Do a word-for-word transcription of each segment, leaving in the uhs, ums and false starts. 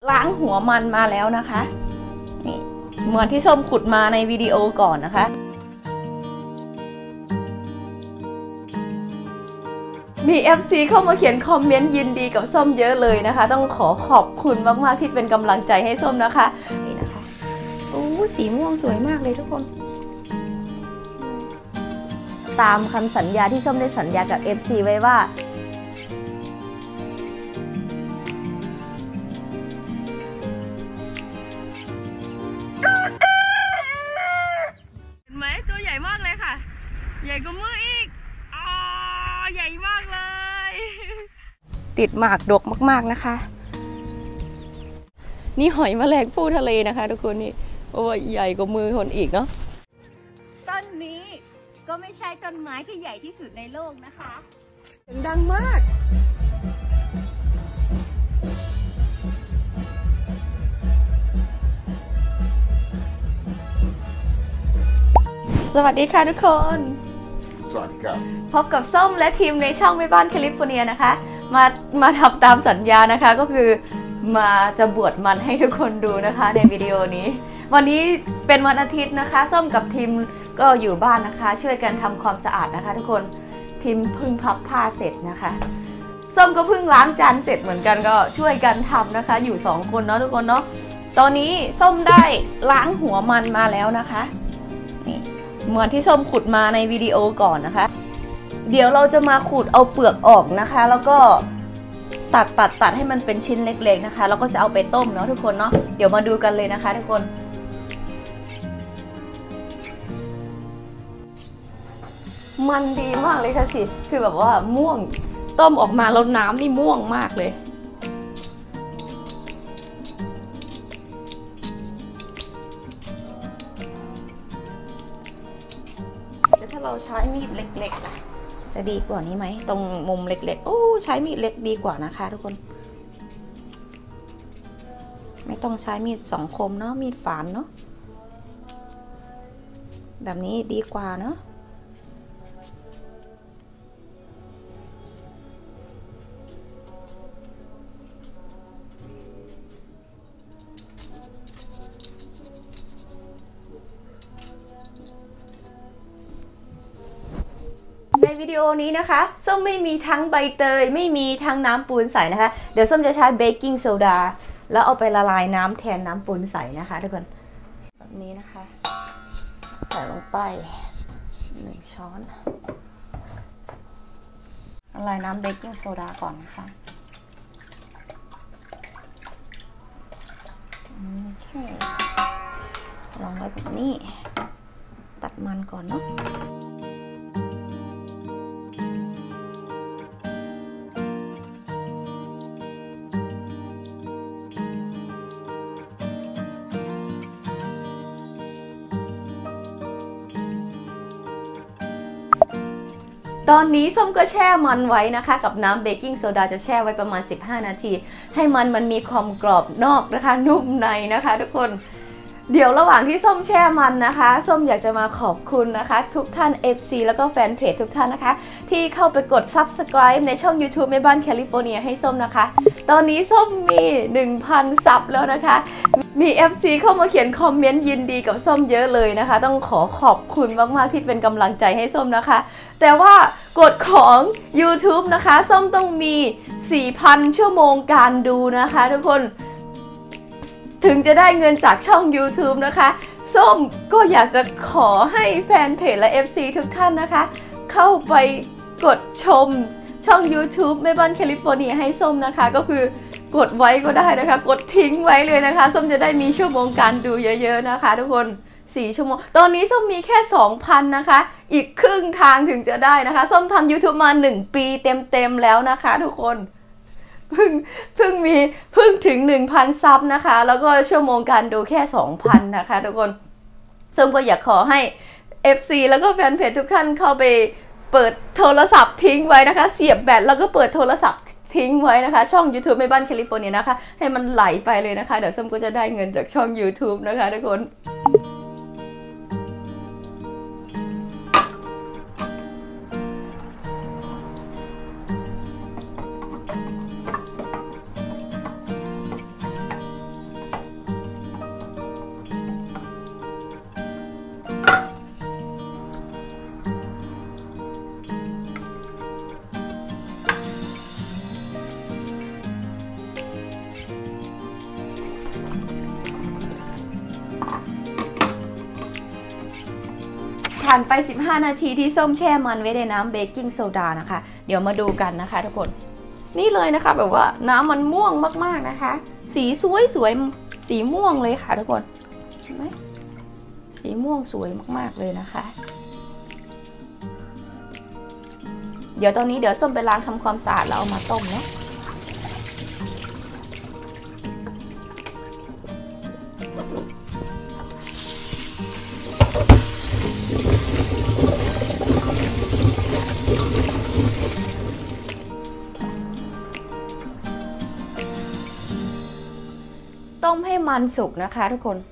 ล้างหัวมันมาแล้วนะคะนี่เหมือนที่ส้มขุดมาในวิดีโอก่อนนะคะมี เอฟ ซี เข้ามาเขียนคอมเมนต์ยินดีกับส้มเยอะเลยนะคะต้องขอขอบคุณมากๆที่เป็นกำลังใจให้ส้มนะคะนี่นะคะโอ้สีม่วงสวยมากเลยทุกคนตามคำสัญญาที่ส้มได้สัญญากับ เอฟ ซี ไว้ว่าเห็นไหมตัวใหญ่มากเลยค่ะใหญ่กว่ามืออีกอ๋อใหญ่มากเลยติดหมากดกมากๆนะคะนี่หอยแมลงภู่ทะเลนะคะทุกคนนี่โอ้ใหญ่กว่ามือคนอีกเนาะต้นนี้ก็ไม่ใช่ต้นไม้ที่ใหญ่ที่สุดในโลกนะคะเสียงดังมากสวัสดีค่ะทุกคนสวัสดีครับพบกับส้มและทีมในช่องแม่บ้านแคลิฟอร์เนียนะคะมามาทำตามสัญญานะคะก็คือมาจะบวชมันให้ทุกคนดูนะคะในวิดีโอนี้วันนี้เป็นวันอาทิตย์นะคะส้มกับทีมก็อยู่บ้านนะคะช่วยกันทำความสะอาดนะคะทุกคนทีมเพิ่งพับผ้าเสร็จนะคะส้มก็เพิ่งล้างจานเสร็จเหมือนกันก็ช่วยกันทำนะคะอยู่สองคนเนาะทุกคนเนาะตอนนี้ส้มได้ล้างหัวมันมาแล้วนะคะนี่เหมือนที่ส้มขุดมาในวิดีโอก่อนนะคะเดี๋ยวเราจะมาขูดเอาเปลือกออกนะคะแล้วก็ตัดตัดตัดให้มันเป็นชิ้นเล็กๆนะคะแล้วก็จะเอาไปต้มเนาะทุกคนเนาะเดี๋ยวมาดูกันเลยนะคะทุกคนมันดีมากเลยค่ะสิคือแบบว่าม่วงต้มออกมาแล้วน้ำนี่ม่วงมากเลยแต่ถ้าเราใช้มีดเล็กๆจะดีกว่านี้ไหมตรงมุมเล็กๆโอ้ใช้มีดเล็กดีกว่านะคะทุกคนไม่ต้องใช้มีดสองคมเนาะมีดฝานเนาะแบบนี้ดีกว่าเนาะในวิดีโอนี้นะคะส้มไม่มีทั้งใบเตยไม่มีทั้งน้ำปูนใสนะคะเดี๋ยวส้มจะใช้เบกกิ้งโซดาแล้วเอาไปละลายน้ำแทนน้ำปูนใสนะคะทุกคนแบบนี้นะคะใส่ลงไปหนึ่งช้อนละลายน้ำเบกกิ้งโซดาก่อนนะคะโอเคลองไว้แบบนี้ตัดมันก่อนเนาะตอนนี้ส้มก็แช่มันไว้นะคะกับน้ำเบกกิ้งโซดาจะแช่ไว้ประมาณสิบห้านาทีให้มันมันมีความกรอบนอกนะคะนุ่มในนะคะทุกคนเดี๋ยวระหว่างที่ส้มแช่มันนะคะส้มอยากจะมาขอบคุณนะคะทุกท่าน เอฟ ซี แล้วก็แฟนเพจทุกท่านนะคะที่เข้าไปกด ซับสไครบ์ ในช่อง ยูทูบ แม่บ้านแคลิฟอร์เนียให้ส้มนะคะตอนนี้ส้มมี หนึ่งพัน ซับแล้วนะคะมี เอฟ ซี เข้ามาเขียนคอมเมนต์ยินดีกับส้มเยอะเลยนะคะต้องขอขอบคุณมากๆที่เป็นกำลังใจให้ส้มนะคะแต่ว่ากฎของ ยูทูบ นะคะส้มต้องมี สี่พัน ชั่วโมงการดูนะคะทุกคนถึงจะได้เงินจากช่อง ยูทูบ นะคะส้มก็อยากจะขอให้แฟนเพจและ เอฟ ซี ทุกท่านนะคะเข้าไปกดชมช่อง ยูทูบ แม่บ้านแคลิฟอร์เนียให้ส้มนะคะก็คือกดไว้ก็ได้นะคะกดทิ้งไว้เลยนะคะส้มจะได้มีชั่วโมงการดูเยอะๆนะคะทุกคนสี่ชั่วโมงตอนนี้ส้มมีแค่ สองพัน นะคะอีกครึ่งทางถึงจะได้นะคะส้มทำ ยูทูบ มาหนึ่งปีเต็มๆแล้วนะคะทุกคนเพิ่งเพิ่งมีเพิ่งถึง หนึ่งพัน ซับนะคะแล้วก็ชั่วโมงการดูแค่ สองพัน นะคะทุกคนส้มก็อยากขอให้ เอฟ ซี แล้วก็แฟนเพจทุกท่านเข้าไปเปิดโทรศัพท์ทิ้งไว้นะคะเสียบแบตแล้วก็เปิดโทรศัพท์ทิ้งไว้นะคะช่อง ยูทูบ แม่บ้านแคลิฟอร์เนียนะคะให้มันไหลไปเลยนะคะเดี๋ยวส้มก็จะได้เงินจากช่อง ยูทูบ นะคะทุกคน ตผ่านไปสิบห้านาทีที่ส้มแช่มันไว้ในน้ำเบกกิ้งโซดานะคะเดี๋ยวมาดูกันนะคะทุกคนนี่เลยนะคะแบบว่าน้ำมันม่วงมากๆนะคะสีสวยสวยสีม่วงเลยค่ะทุกคนเห็นไหมสีม่วงสวยมากๆเลยนะคะเดี๋ยวตอนนี้เดี๋ยวส้มไปล้างทำความสะอาดแล้วเอามาต้มเนาะต้มให้มันสุกนะคะทุกคน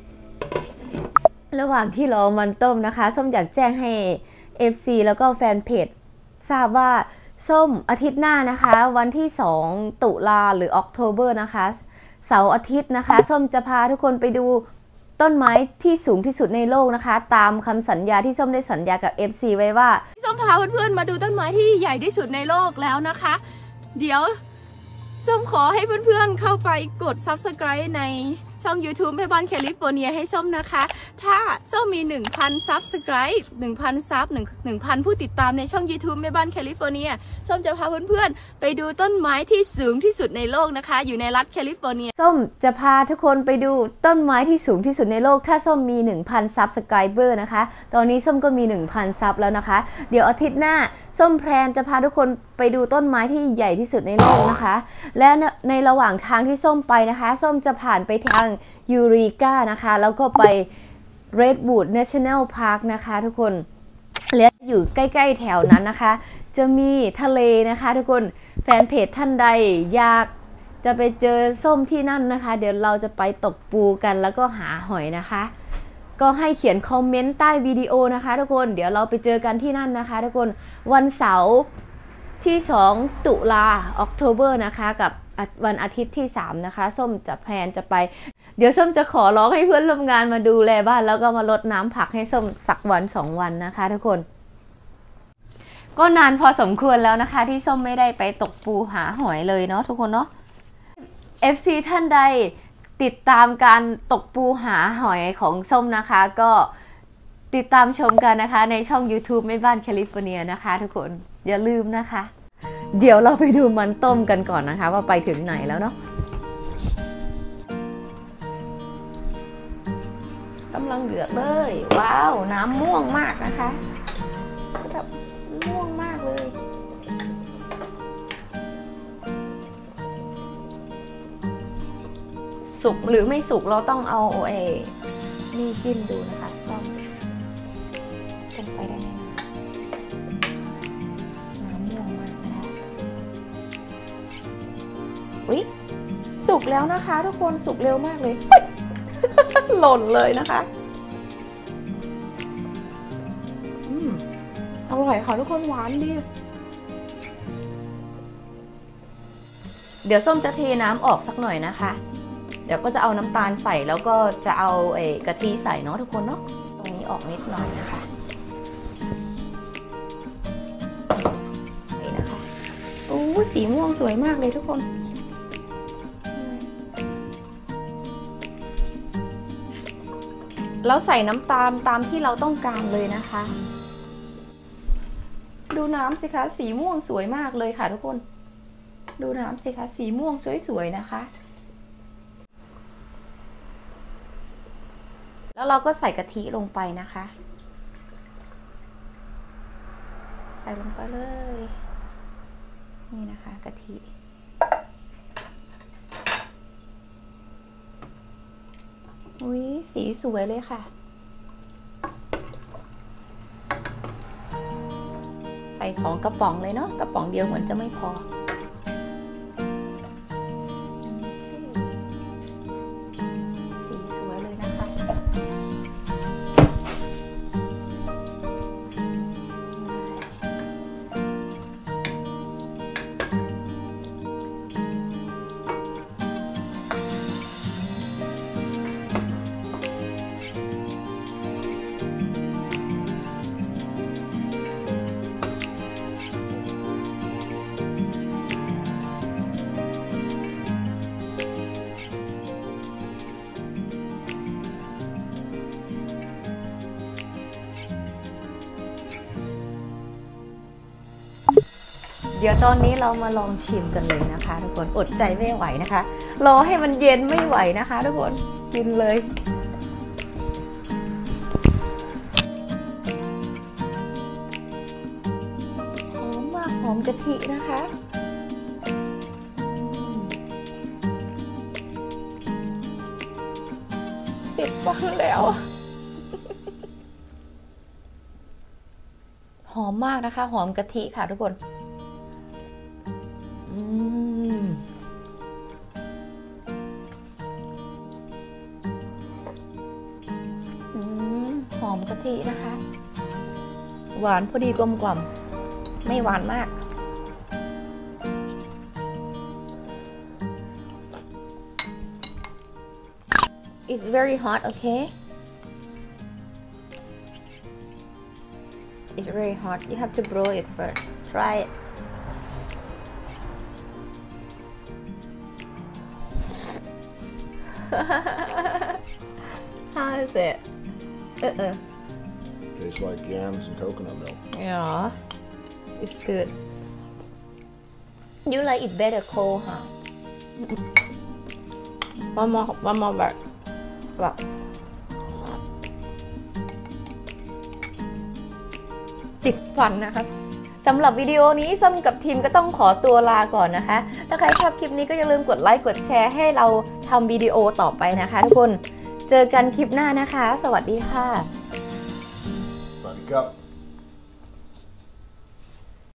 ระหว่างที่รอมันต้มนะคะส้มอยากแจ้งให้ เอฟ ซี แล้วก็แฟนเพจทราบว่าส้มอาทิตย์หน้านะคะวันที่สองตุลาหรือออกโทเบอร์นะคะเสาร์อาทิตย์นะคะส้มจะพาทุกคนไปดูต้นไม้ที่สูงที่สุดในโลกนะคะตามคำสัญญาที่ส้มได้สัญญากับ เอฟ ซี ไว้ว่าส้มพาเพื่อนๆมาดูต้นไม้ที่ใหญ่ที่สุดในโลกแล้วนะคะเดี๋ยวส้มขอให้เพื่อนๆเข้าไปกด ซับสไครบ์ ในช่อง ยูทูบ แม่บ้านแคลิฟอร์เนียให้ส้มนะคะถ้าส้มมี หนึ่งพัน ซับสไครบ์ หนึ่งพัน ซับ หนึ่งพัน ผู้ติดตามในช่อง ยูทูบ แม่บ้านแคลิฟอร์เนียส้มจะพาเพื่อนๆไปดูต้นไม้ที่สูงที่สุดในโลกนะคะอยู่ในรัฐแคลิฟอร์เนียส้มจะพาทุกคนไปดูต้นไม้ที่สูงที่สุดในโลกถ้าส้มมี หนึ่งพัน ซับสไครเบอร์นะคะตอนนี้ส้มก็มี หนึ่งพัน ซับแล้วนะคะเดี๋ยวอาทิตย์หน้าส้มแพลนจะพาทุกคนไปดูต้นไม้ที่ใหญ่ที่สุดในโลกนะคะและในระหว่างทางที่ส้มไปนะคะส้มจะผ่านไปทางยูริกานะคะแล้วก็ไป Redwood National Park นะคะทุกคนและอยู่ใกล้ๆแถวนั้นนะคะจะมีทะเลนะคะทุกคนแฟนเพจท่านใดอยากจะไปเจอส้มที่นั่นนะคะเดี๋ยวเราจะไปตกปูกันแล้วก็หาหอยนะคะก็ให้เขียนคอมเมนต์ใต้วิดีโอนะคะทุกคนเดี๋ยวเราไปเจอกันที่นั่นนะคะทุกคนวันเสาร์ที่สองตุลาออกโทเบอร์นะคะกับวันอาทิตย์ที่สามนะคะส้มจะแพลนจะไปเดี๋ยวส้มจะขอร้องให้เพื่อนร่วมงานมาดูแลบ้านแล้วก็มารดน้ำผักให้ส้มสักวันสองวันนะคะทุกคนก็นานพอสมควรแล้วนะคะที่ส้มไม่ได้ไปตกปูหาหอยเลยเนาะทุกคนเนาะ เอฟ ซี ท่านใดติดตามการตกปูหาหอยของส้มนะคะก็ติดตามชมกันนะคะในช่อง ยูทูบ แม่บ้านแคลิฟอร์เนียนะคะทุกคนอย่าลืมนะคะเดี๋ยวเราไปดูมันต้มกันก่อนนะคะว่าไปถึงไหนแล้วเนาะกำลังเดือดเลยว้าวน้ำม่วงมากนะคะแบบม่วงมากเลยสุกหรือไม่สุกเราต้องเอาเอนี่จิ้มดูนะคะต้องเป็นไปได้ไหมน้ำม่วงมากนะคะอุ๊ยสุกแล้วนะคะทุกคนสุกเร็วมากเลย หล่นเลยนะคะอืมอร่อยค่ะทุกคนหวานดีเดี๋ยวส้มจะเทน้ำออกสักหน่อยนะคะเดี๋ยวก็จะเอาน้ำตาลใส่แล้วก็จะเอาไอ้กะทิใส่เนาะทุกคนเนาะตรงนี้ออกนิดหน่อยนะคะนี่นะคะโอ้สีม่วงสวยมากเลยทุกคนแล้วใส่น้ำตาลตามที่เราต้องการเลยนะคะดูน้ำสิคะสีม่วงสวยมากเลยค่ะทุกคนดูน้ำสิคะสีม่วงสวยๆนะคะแล้วเราก็ใส่กะทิลงไปนะคะใส่ลงไปเลยนี่นะคะกะทิอุ้ยสีสวยเลยค่ะใส่สองกระป๋องเลยเนาะกระป๋องเดียวเหมือนจะไม่พอสีสวยเลยนะคะเดี๋ยวตอนนี้เรามาลองชิมกันเลยนะคะทุกคนอดใจไม่ไหวนะคะรอให้มันเย็นไม่ไหวนะคะทุกคนกินเลยหอมมากหอมกะทินะคะติดฟันแล้วหอมมากนะคะหอมกะทิค่ะทุกคนอืมอืมหอมกะทินะคะหวานพอดีกลมกล่อมไม่หวานมาก It's very hot okay It's very hot you have to blow it first try it How is it? Uh-uh. Tastes like yams and coconut milk. Yeah, it's good. You like it better cold, huh? One more, one more bite. Wow. ติดฟันนะครับสำหรับวิดีโอนี้ส้มกับทีมก็ต้องขอตัวลาก่อนนะคะถ้าใครชอบคลิปนี้ก็อย่าลืมกดไลค์กดแชร์ให้เราทำวิดีโอต่อไปนะคะทุกคนเจอกันคลิปหน้านะคะสวัสดีค่ะ Buttercup.